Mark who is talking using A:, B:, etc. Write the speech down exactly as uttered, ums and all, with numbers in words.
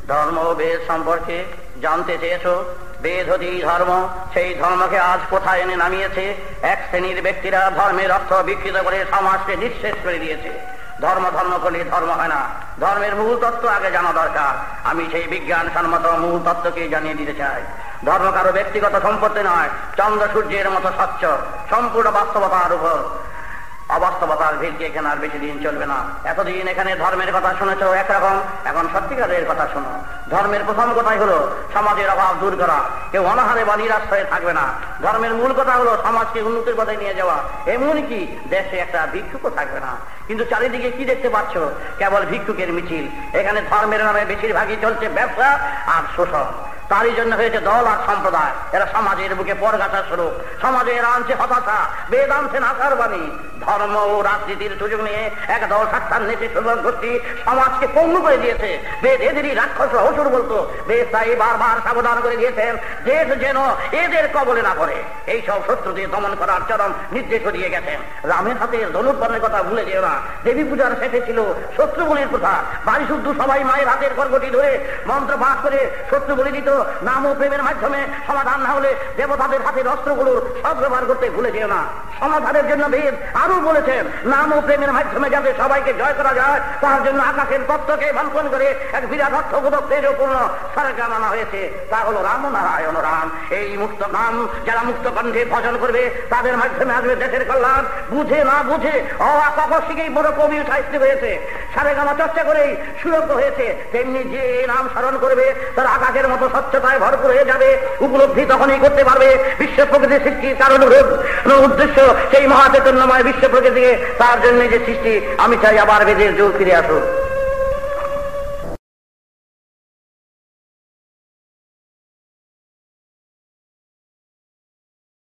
A: ধর্ম ও বেদ সম্পর্কে জানতে চেয়েছো। বেদ হতি ধর্ম, সেই ধর্মকে আজ কোথায় এনে নামিয়েছে? এক শ্রেণীর ব্যক্তিরা ধর্মের অর্থ বিকৃত করে সমাজকে নিঃশেষ করে দিয়েছে। ধর্ম ধর্ম করলে ধর্ম হয় না, ধর্মের মূল তত্ত্ব আগে জানা দরকার। আমি সেই বিজ্ঞান সম্মত মূল তত্ত্বকে জানিয়ে দিতে চাই। ধর্ম কারো ব্যক্তিগত সম্পত্তি নয়, চন্দ্র সূর্যের মতো স্বচ্ছ, সম্পূর্ণ বাস্তবতার উপর। অবাস্তবতার ভিড়কে এখানে আর বেশি দিন চলবে না। এতদিন এখানে ধর্মের কথা শুনেছ একরকম, এখন সত্যিকারের কথা শোনো। ধর্মের প্রথম কথাই হলো সমাজের অভাব দূর করা, কেউ অনাহারে বা নিরাশ হয়ে থাকবে না। ধর্মের মূল কথা হলো সমাজকে উন্নতির পথে নিয়ে যাওয়া, এমনকি দেশে একটা ভিক্ষুকও থাকবে না। কিন্তু চারিদিকে কি দেখতে পাচ্ছ? কেবল ভিক্ষুকের মিছিল। এখানে ধর্মের নামে বেশিরভাগই চলছে ব্যবসা আর শোষণ। তারই জন্য হয়েছে দল আর সম্প্রদায়। এরা সমাজের বুকে পরগাছা স্বরূপ, সমাজে এরা আনছে হতাশা, বেদ আনছে নাকার বাণী। ধর্ম ও রাজনীতির সুযোগ নিয়ে এক দল সাক্ষাৎ নেতে সুযোগ গোষ্ঠী সমাজকে পঙ্গু করে দিয়েছে। বেদ এদেরই রাক্ষস অসুর বলতো। বেদ তাই বারবার সাবধান করে দিয়েছেন দেশ যেন এদের কবলে না পড়ে। এইসব শত্রুদের দমন করার চরম নির্দেশও দিয়ে গেছেন। রামের হাতের ধনুর্বাণের কথা ভুলে যেও না। দেবী পূজার শেষে ছিল শত্রু বলির প্রথা। বাড়ি শুদ্ধ সবাই মায়ের হাতের খড়গটি ধরে মন্ত্র পাঠ করে শত্রু বলি দিত। নাম ও প্রেমের মাধ্যমে সমাধান না হলে দেবতাদের হাতের অস্ত্রগুলোর সব ব্যবহার করতে ভুলে যেও না। সমাধানের জন্য বেদ আরো বলেছেন নাম ও প্রেমের মাধ্যমে যাতে সবাইকে জয় করা যায়, তার জন্য আকাশের তত্ত্বকে ভাঙ্কন করে এক বিরাট অর্থবোধক তেজপূর্ণ সরকার আনা হয়েছে। তা হলো রাম নারায়ণ রাম। এই মুক্ত নাম যারা মুক্ত কণ্ঠে ভজন করবে তাদের মাধ্যমে আসবে দেশের কল্যাণ। বুঝে না বুঝে অকস্মিকেই বড় কবি সাহিত্য হয়েছে, সারেগামা চর্চা করেই সুরক্ত হয়েছে। তেমনি যে নাম স্মরণ করবে তার আকাশের মতো স্বচ্ছতায় ভরপুর হয়ে যাবে। উপলব্ধি তখনই করতে পারবে বিশ্ব প্রকৃতি সৃষ্টির কারণ উদ্দেশ্য সেই মহাচৈতন্যময় বিশ্ব প্রকৃতিকে, তার জন্য যে সৃষ্টি। আমি চাই আবার বেদের যুগ ফিরে আসুক।